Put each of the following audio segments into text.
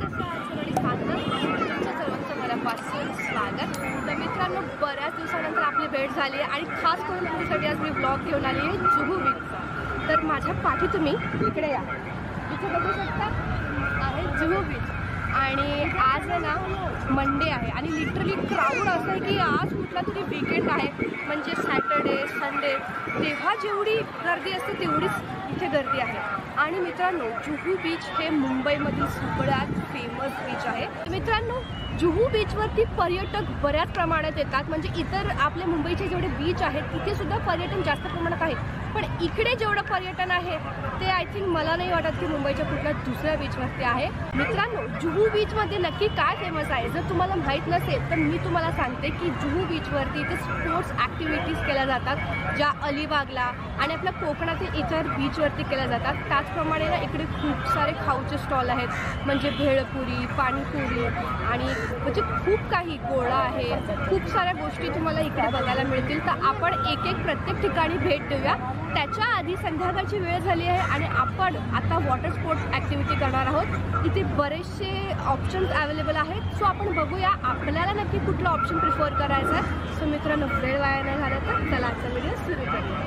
कसे आहात सगळे सांगतात तुमच्या सर्वांचं मनापासून स्वागत. तर मित्रांनो, बऱ्याच दिवसानंतर आपली भेट झाली आहे आणि खास करून तुमच्यासाठी आज मी ब्लॉग घेऊन आली आहे जुहू बीचचा. तर माझ्या पाठी तुम्ही इकडे या, इथे बघू शकता आहे जुहू बीच. आणि आज आहे ना मंडे आहे आणि लिटरली क्राऊड असं आहे की आज कुठला तरी वीकेंड आहे, म्हणजे सॅटर्डे संडे, तेव्हा जेवढी गर्दी असते तेवढीच इथे गर्दी आहे. आणि मित्रांनो, जुहू बीच हे मुंबईमधील सगळ्यात फेमस बीच आहे. मित्रांनो, जुहू बीचवरती पर्यटक बऱ्याच प्रमाणात येतात, म्हणजे इतर आपल्या मुंबईचे जेवढे बीच आहेत तिथे सुद्धा पर्यटन जास्त प्रमाणात आहे, पण इकडे जेवढं पर्यटन आहे ते आय थिंक मला नाही वाटत की मुंबईच्या कुठल्या दुसऱ्या बीचवरती आहे. मित्रांनो, जुहू बीचमध्ये नक्की काय फेमस आहे जर तुम्हाला माहीत नसेल तर मी तुम्हाला सांगते की जुहू बीचवरती इथे स्पोर्ट्स ॲक्टिव्हिटीज केल्या जातात, ज्या अलिबागला आणि आपल्या कोकणातील इतर बीचवरती केल्या जातात. त्याचप्रमाणे ना इकडे खूप सारे खाऊचे स्टॉल आहेत, म्हणजे भेळपुरी, पाणीपुरी आणि म्हणजे खूप काही गोळा आहे. खूप साऱ्या गोष्टी तुम्हाला इकडे बघायला मिळतील. तर आपण एक एक प्रत्येक ठिकाणी भेट देऊया. त्याच्या आधी संध्याकाळची वेळ झाली आहे आणि आपण आता वॉटर स्पोर्ट्स ॲक्टिव्हिटी करणार आहोत. इथे बरेचसे ऑप्शन्स अवेलेबल आहेत, सो आपण बघूया आपल्याला नक्की कुठला ऑप्शन प्रिफर करायचा आहे. सो मित्रांनो, वेळ वाया नाही घालत तर चला आजचा व्हिडिओ सुरू करूया.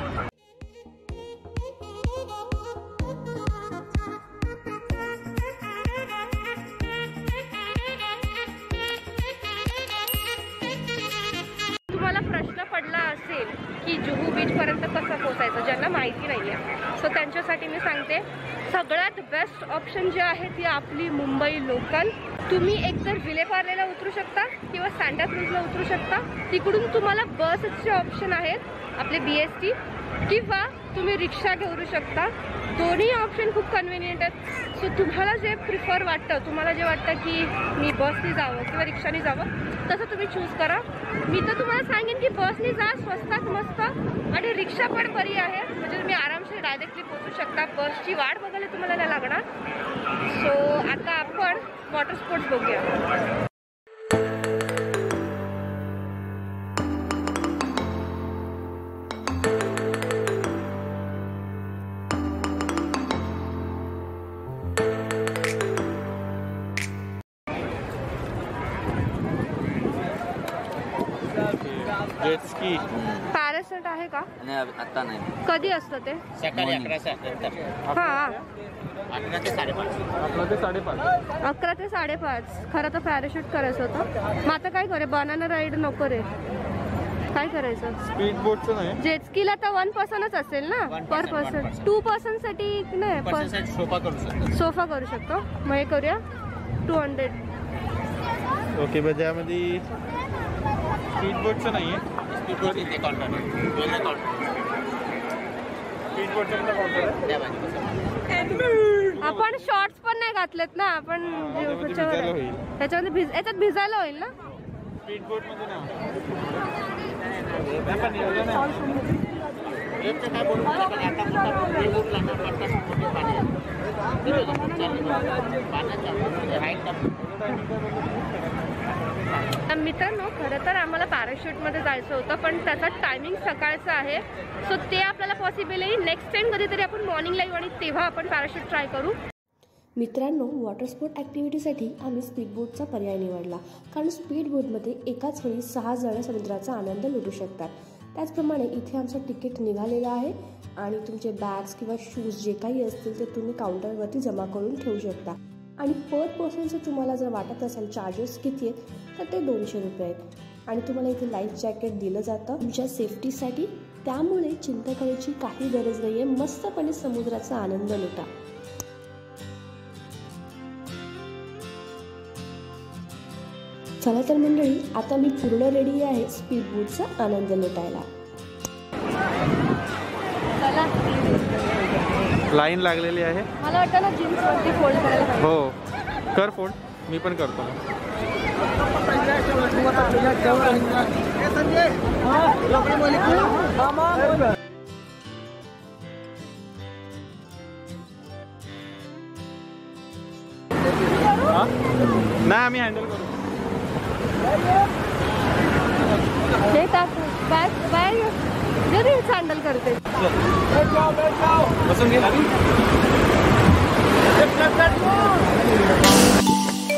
तुम्हाला प्रश्न पडला असेल की जुहू बीचपर्यंत कसं पोहोचायचं, ज्यांना माहिती नाही आहे, सो त्यांच्यासाठी मी सांगते सगळ्यात बेस्ट ऑप्शन जे आहे ती आपली मुंबई लोकल. तुम्ही एकतर विलेपार्लेला उतरू शकता किंवा सांताक्रूजला उतरू शकता. तिकडून तुम्हाला बसचे ऑप्शन आहेत आपले BST, किंवा तुम्ही रिक्षा घेऊ शकता. दोन्ही ऑप्शन खूप कन्व्हिनियंट आहेत. सो तुम्हाला जे प्रिफर वाटतं, तुम्हाला जे वाटतं की मी बसने जावं किंवा रिक्षाने जावं, तसं तुम्ही चूज करा. मी तर तुम्हाला सांगेन की बसने जा, स्वस्तात मस्त, आणि रिक्षा पण बरी आहे, म्हणजे तुम्ही आरामशीर डायरेक्टली पोहोचू शकता. बसची वाट बघायला तुम्हाला नाही लागणार. सो आता आपण वॉटर स्पोर्ट्स बघूया. जेटस्की पॅराशूट आहे का? नाही, आता नाही. कधी असतं ते? सकाळी 11 हां, 11 ते 5:30. 11 ते 5:30. खरं तर पॅराशूट करायचं होतं. मग आता काय करे, बनाना राईड नको रे, काय करायचं? स्पीड बोटचं नाही. जेटस्कीला तर 1 पर्सनच असेल ना, पर पर्सन. 2 पर्सनसाठी नाही, सोफा करू शकतो. मग हे करूया 200. ओके, बघ त्यामध्ये स्पीड बोटचं नाही आहे. स्पीड बोट इथे काउंटर आहे. स्पीड बोटचं आपण शॉर्ट्स पण नाही घातलेत ना आपण, त्याच्यामध्ये याच्यात भिजायला होईल ना. स्पीड बोट मध्ये मित्रांनो, खरं तर आम्हाला पॅराशूटमध्ये जायचं होतं, पण त्याचा टायमिंग सकाळचा आहे, सो ते आपल्याला पॉसिबल आहे. नेक्स्ट टाइम कधीतरी आपण मॉर्निंगला येऊ आणि तेव्हा आपण पॅराशूट ट्राय करू. मित्रांनो, वॉटर स्पोर्ट ॲक्टिव्हिटीसाठी आम्ही स्पीडबोटचा पर्याय निवडला, कारण स्पीडबोटमध्ये एकाच वेळी 6 जण समुद्राचा आनंद लुटू शकतात. त्याचप्रमाणे इथे आमचं तिकीट निघालेलं आहे आणि तुमचे बॅग्स किंवा शूज जे काही असतील ते तुम्ही काउंटरवरती जमा करून ठेवू शकता. आणि पर पर्सनचं तुम्हाला जर वाटत असेल चार्जेस किती आहेत तर ते 200 रुपये आहेत. आणि तुम्हाला इथे लाईफ जॅकेट दिलं जातं तुमच्या सेफ्टीसाठी, त्यामुळे चिंता करायची काही गरज नाही आहे. मस्तपणे समुद्राचा आनंद लुटा. चला तर मंडळी, आता मी पूर्ण रेडी आहे स्पीडबोटचा आनंद लुटायला. लाईन लागलेली आहे. मला वाटतं ना जीन्स वरती फोल्ड करायला. हो, कर फोल्ड, मी पण करतो. नाही, आम्ही हँडल करू. हँडल करते. बसून घे.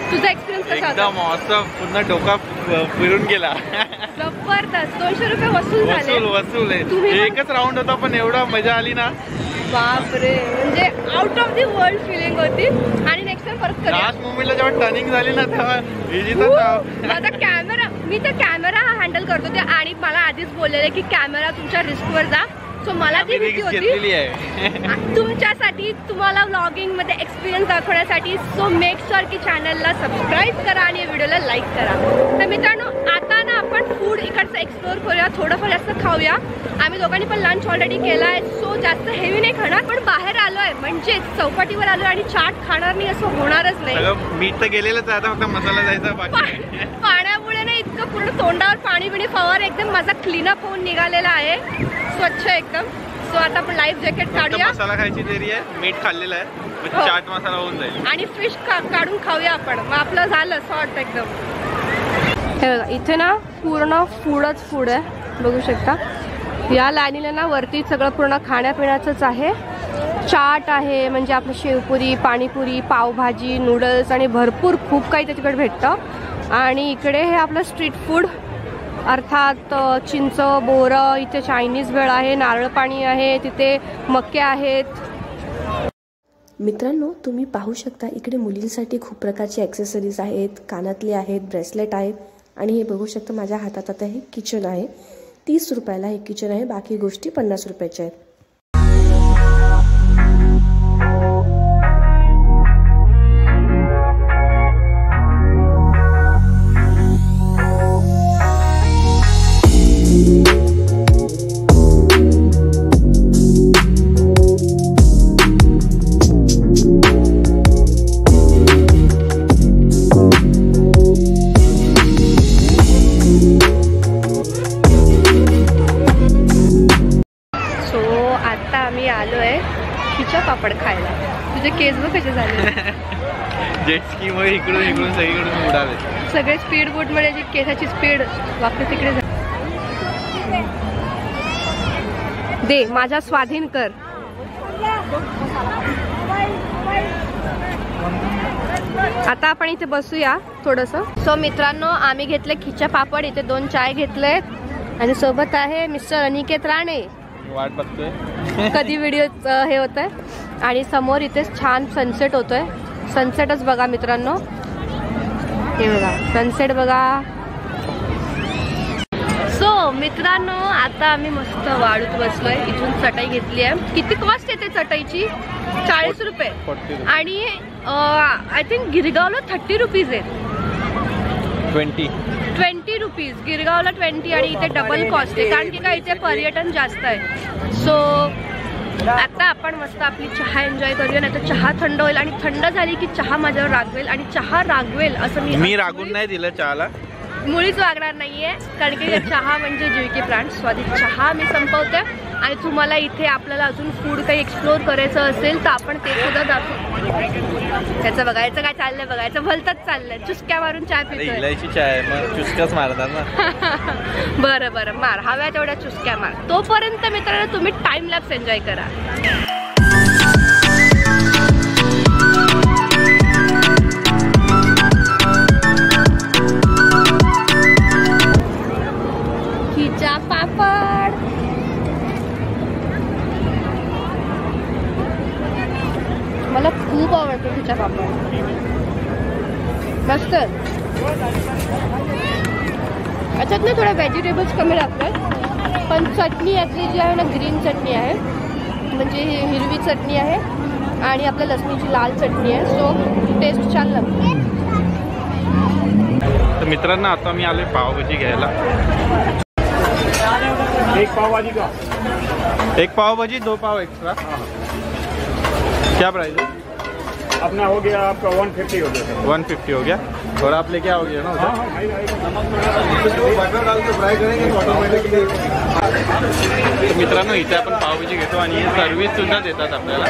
तुझा एक्सपिरियन्स कसा होता? एकदम ऑसम, पूर्ण डोका फिरून गेला. जबरदस्त. 200 रुपये वसूल झाले. वसूल तुम्ही आहे. एकच राऊंड होता पण एवढा मजा आली ना. बापरे, म्हणजे out of the world feeling होती. आणि नेक्स्ट टाइम परत करूया. लास्ट मोमेंटला जेव्हा टर्निंग झाली ना तेव्हा माझा कॅमेरा, मी तर कॅमेरा हँडल करतो ते, आणि मला आधीच बोललेले की कॅमेरा तुमच्या रिस्कवर जा. सो मला ती भीती होती तुमच्यासाठी, तुम्हाला व्लॉगिंग मध्ये एक्सपिरियन्स दाखवण्यासाठी. सो मेक शुअर की चॅनलला सबस्क्राईब करा आणि व्हिडिओला लाईक करा. तर मित्रांनो, आता ना आपण फूड इकडचं एक्सप्लोर करूया, थोडंफार जास्त खाऊया. आम्ही दोघांनी पण लंच ऑलरेडी केला आहे. सो जास्त हेवी नाही खाणार, पण बाहेर आलोय म्हणजे चौपाटीवर आलोय आणि चाट खाणार नाही असं होणारच नाही. मीठ तर गेलेलंच आहे, आता फक्त मसाला जायचा बाकी. पाण्यामुळे ना इतकं पूर्ण तोंडावर पाणी बिणी फवार, एकदम माझा क्लीनअप होऊन निघालेला आहे, स्वच्छ एकदम. सो आता आपण लाईफ जॅकेट काढूया. मसाला खायची देरी आहे, मीठ खाल्लेलं आहे, चाट मसाला होऊन जाईल. आणि फिश काढून खाऊया आपण, मग आपलं झालं सॉर्ट एकदम. हे बघा, इथे ना पूर्ण फूडच फूड आहे, बघू शकता. या लाईनीला ना वरती सगळं पूर्ण खाण्यापिण्याचंच आहे. चाट आहे, म्हणजे आपलं शेवपुरी, पाणीपुरी, पावभाजी, नूडल्स आणि भरपूर खूप काही त्याच्याकडे भेटतं. आणि इकडे हे आपलं स्ट्रीट फूड, अर्थात चिंच, बोरं. इथे चायनीज भेळ आहे, नारळ पाणी आहे, तिथे मक्के आहेत. मित्रांनो, तुम्ही पाहू शकता इकडे मुलींसाठी खूप प्रकारचे ॲक्सेसरीज आहेत, कानातले आहेत, ब्रेसलेट आहेत. आणि हे बघू शकता माझ्या हातात आता हे किचन आहे. 30 रुपयाला हे किचन आहे, बाकी गोष्टी 50 रुपयाच्या आहेत. पापड खायला. तुझे केस बघ कसे झाले. जेट स्की मुळे इकडून इकडून सगळीकडून उडाले. सगळे स्पीड बोट मध्ये जी केसाची स्पीड वापस तिकडे दे. माझा स्वाधीन कर. आता आपण इथे बसूया थोडंसं. सो मित्रांनो, आम्ही घेतले खिचा पापड, इथे 2 चाय घेतले आणि सोबत आहे मिस्टर अनिकेत राणे. वाट बघतोय कधी व्हिडिओ हे होत आहे. आणि समोर इथे छान सनसेट होतोय. सनसेटच बघा मित्रांनो, हे बघा सनसेट बघा. सो मित्रांनो, आता आम्ही मस्त वाळूत बसलोय. इथून चटई घेतली आहे. किती कॉस्ट येते चटईची? 40 रुपये. आणि आय थिंक गिरगावला 30 रुपीज आहेत. 20 रुपीज गिरगावला 20. आणि इथे डबल कॉस्ट आहे, कारण की काय इथे पर्यटन जास्त आहे. सो आता आपण मस्त आपली चहा एन्जॉय करूया. नाही तर चहा थंड होईल, आणि थंड झाली की चहा माझ्यावर रागवेल, आणि चहा रागवेल असं मी रागून नाही दिलं चहाला. मुळीच वागणार नाहीये, कारण की चहा म्हणजे जीव की प्राण. स्वादिष्ट चहा मी संपवते. आणि तुम्हाला इथे आपल्याला अजून फूड काही एक्सप्लोर करायचं असेल तर आपण ते सुद्धा दाखवू. त्याचं बघायचं काय चाललंय, बघायचं भलतच चाललंय. चुसक्या मारून चहा पितोय. इलायची चाय मग चुसक्याच मारतात ना. बरं बरं मार, हव्या तेवढ्या चुसक्या मार. तोपर्यंत मित्रांनो तुम्ही टाइम लॅप्स एन्जॉय करा. खिचा पापड मला खूप आवडतो. खिचा पापड मस्त. याच्यात ना थोड्या व्हेजिटेबल्स कमी लागतात, पण चटणी यातली जी आहे ना ग्रीन चटणी आहे, म्हणजे हिरवी चटणी आहे आणि आपल्या लसणीची लाल चटणी आहे. सो टेस्ट छान लागते. तर मित्रांनो, आता मी आलोय पावभाजी घ्यायला. एक पावभाजी का? एक पावभाजी 2 पाव एक्स्ट्रा. क्या प्राइस है? अपना हो गया आपका 150 हो गया. 150 हो गया. और आप लेके आओगे ना? मित्रांनो, इथे आपण पावभाजी घेतो आणि सर्विस सुद्धा देतात आपल्याला.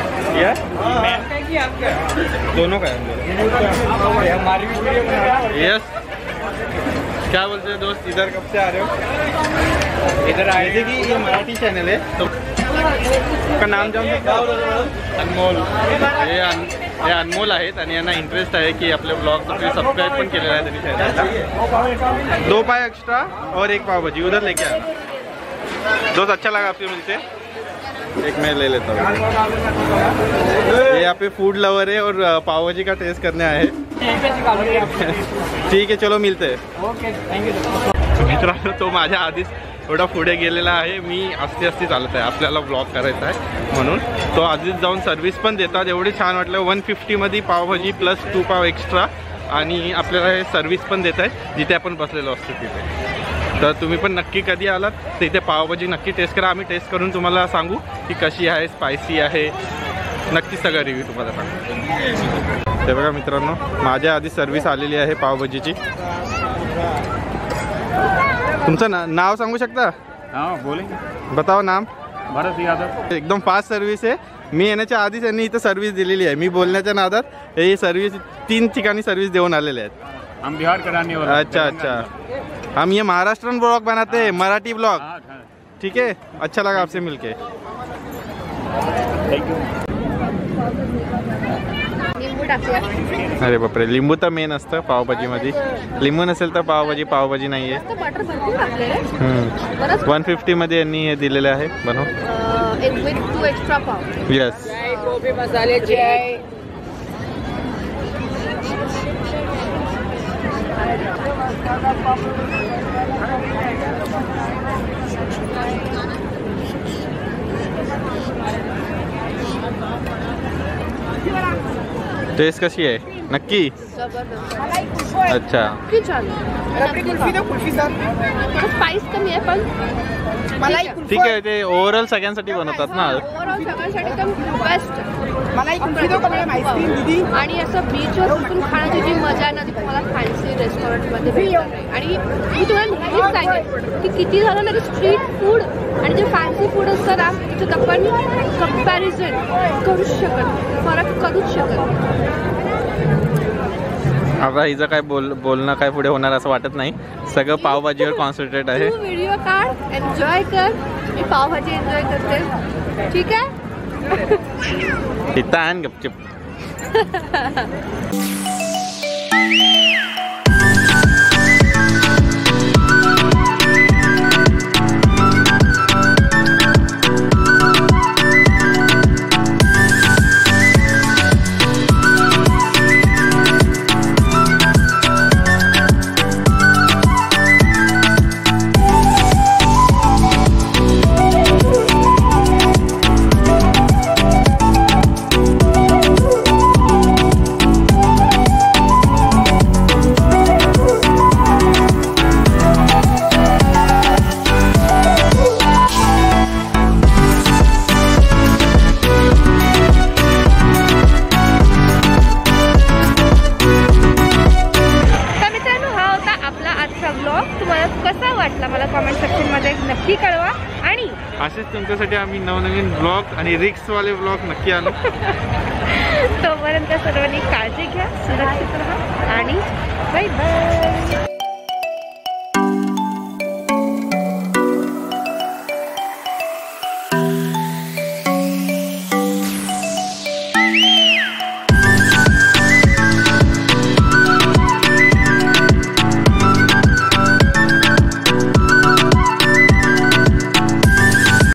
दोनों काय? यस. क्या बोलते हैं दोस्त, इधर कब से आ रहे हो? इधर आए थे कि ये मराठी चॅनल आहे तो का नाम जाऊन अनमोल, हे अनमोल आहेत आणि यांना इंटरेस्ट आहे की आपले ब्लॉग सबस्क्राइब पण केलेला आहे त्यांनी चॅनलला। 2 पाव एक्स्ट्रा और 1 पाव भाजी उधर लेके आए दोस्त, अच्छा लगा आपसे मिलते, एक मैं ले लेता हूँ। ये यहाँ पे फूड लवर है और पाव भाजी का टेस्ट करने आए हैं। ठीक है चलो मिलते हैं। Okay thank you. मित्रांनो तो माझ्या आधीच थोडा पुढे गेलेला आहे, मी आस्ते चालत आहे, आपल्याला ब्लॉग करायचा आहे म्हणून तो आधीच जाऊन सर्व्हिस पण देतात। एवढे छान वाटलं, 150 मध्ये पावभाजी प्लस 2 पाव एक्स्ट्रा आणि आपल्याला हे सर्व्हिस पण देत आहेत जिथे आपण बसलेलो असतो तिथे। तर तुम्ही पण नक्की कधी आलात तर इथे पावभाजी नक्की टेस्ट करा, आम्ही टेस्ट करून तुम्हाला सांगू की कशी आहे, स्पायसी आहे, नक्की सगळं रिव्ह्यू तुम्हाला सांगू। ते बघा मित्रांनो माझ्या आधी सर्व्हिस आलेली आहे पावभाजीची। तुमचं नाव सांगू शकता? हाँ बोले, बताओ नाम। भरत यादव। एकदम फास्ट सर्व्हिस आहे, मी येण्याच्या आधीच यांनी इथं सर्व्हिस दिलेली आहे, मी बोलण्याच्या नादात हे सर्व्हिस 3 ठिकाणी सर्व्हिस देऊन आलेले आहेत। हम बिहार का रहने वाले। अच्छा, हम ये महाराष्ट्रन ब्लॉग बनाते हैं, मराठी ब्लॉग। ठीक है, अच्छा लगा आपसे मिलके। अरे बापरे, लिंबू तर मेन असतं पावभाजीमध्ये, लिंबू नसेल तर पावभाजी नाही आहे। 150 मध्ये यांनी हे दिलेले आहे बनव। यस, गोबी मसाल्याची आहे। टेस्ट कशी आहे नक्की? अच्छा, स्पाइस कमी आहे पण ठीक आहे, ते ओव्हरऑल सगळ्यांसाठी बनवतात ना। ओव्हरऑल सगळ्यांसाठी एकदम बेस्ट। आणि असं बीचवर बसून खाण्याची जी मजा ना ती तुम्हाला फॅन्सी रेस्टॉरंटमध्ये भेटणार नाही। आणि मी तुम्हाला हेच सांगेन की किती झालं ना स्ट्रीट फूड आणि जे फॅन्सी फूड असतं ना त्याच्यात आपण कंपॅरिझन करूच शकत, फरक करूच शकत। आता हिचं काय बोलणं काय पुढे होणार असं वाटत नाही, सगळं पावभाजीवर कॉन्सन्ट्रेट आहे। तू व्हिडिओ काढ, एन्जॉय कर, मी पावभाजी एन्जॉय करते, ठीक आहे? इथं आण गपचिप। नक्की कळवा आणि असेच तुमच्यासाठी आम्ही नवनवीन ब्लॉग आणि रिक्स वाले ब्लॉग नक्की आणू। तोपर्यंत सर्वांनी काळजी घ्या, सुरक्षित राहा आणि बाय बाय।